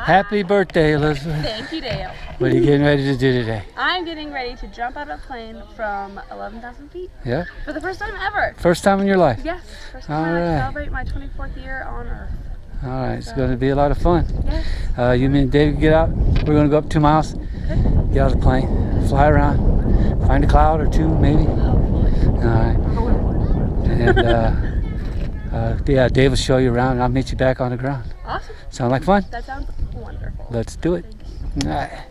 Happy birthday, Elizabeth. Thank you, Dale. What are you getting ready to do today? I'm getting ready to jump out of a plane from 11,000 feet. Yeah? For the first time ever. First time in your life? Yes, first time I celebrate my 24th year on Earth. All right, it's going to be a lot of fun. Yes. You, me, and Dave get out. We're going to go up 2 miles, get out of the plane, fly around, find a cloud or two, maybe. Hopefully. All right. And yeah, Dave will show you around, and I'll meet you back on the ground. Awesome. Sound like fun? That sounds wonderful. Let's do it. All right.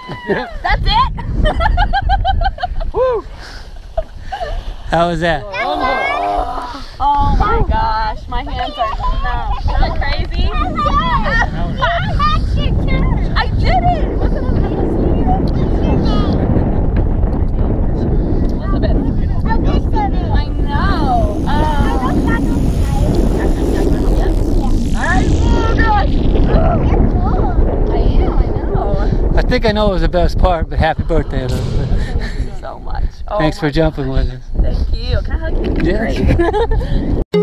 That's it? Woo! How was that? Oh my gosh, my hands are numb. Isn't that crazy? I did it! What's the name? Elizabeth. I know. I think I know it was the best part, but happy birthday, Elizabeth. So much. Oh Thanks for jumping with us. Thank you. Can I hug you? Yes. Great.